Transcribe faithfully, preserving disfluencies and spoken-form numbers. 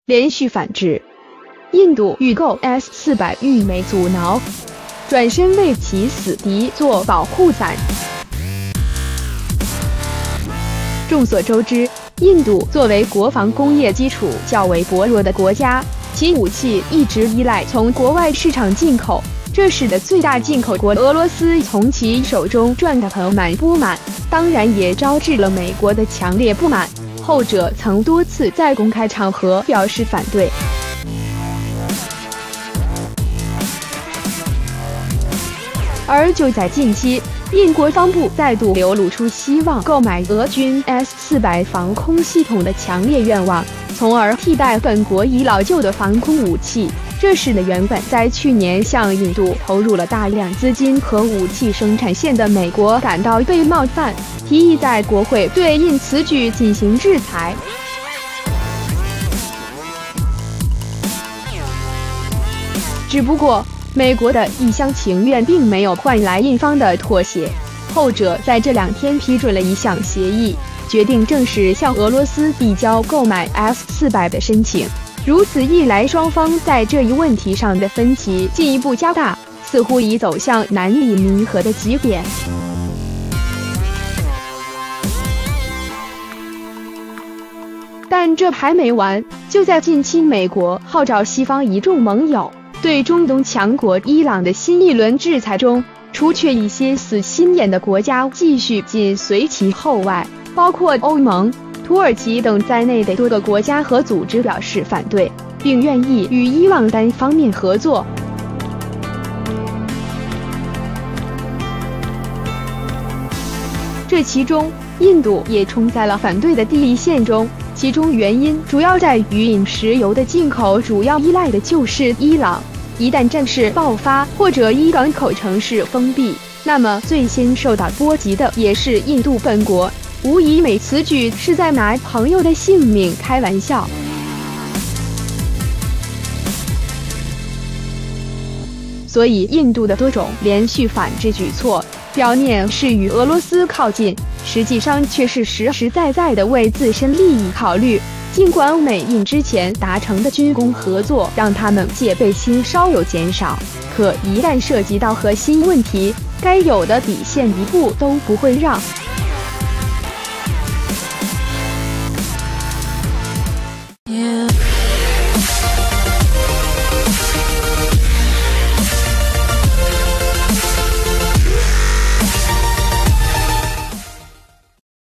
连续反制。印度预购 S 四百遇美阻挠，转身为其死敌做保护伞。众所周知，印度作为国防工业基础较为薄弱的国家，其武器一直依赖从国外市场进口，这使得最大进口国俄罗斯从其手中赚得盆满钵满，当然也招致了美国的强烈不满，后者曾多次在公开场合表示反对。而就在近期，印国防部再度流露出希望购买俄军 S 四百防空系统的强烈愿望，从而替代本国已老旧的防空武器。这使得原本在去年向印度投入了大量资金和武器生产线的美国感到被冒犯，提议在国会对印此举进行制裁。只不过，美国的一厢情愿并没有换来印方的妥协，后者在这两天批准了一项协议，决定正式向俄罗斯递交购买 S 四百的申请。如此一来，双方在这一问题上的分歧进一步加大，似乎已走向难以弥合的极点。但这还没完，就在近期，美国号召西方一众盟友对中东强国伊朗的新一轮制裁中，除却一些死心眼的国家继续紧随其后外，包括欧盟、土耳其等在内的多个国家和组织表示反对，并愿意与伊朗单方面合作。这其中，印度也冲在了反对的第一线中，其中原因主要在于印石油的进口主要依赖的就是伊朗。一旦战事爆发，或者伊港口城市封闭，那么最先受到波及的也是印度本国。无疑，美此举是在拿朋友的性命开玩笑。所以，印度的多种连续反制举措，表面是与俄罗斯靠近，实际上却是实实在在的为自身利益考虑。尽管美印之前达成的军工合作让他们戒备心稍有减少，可一旦涉及到核心问题，该有的底线一步都不会让。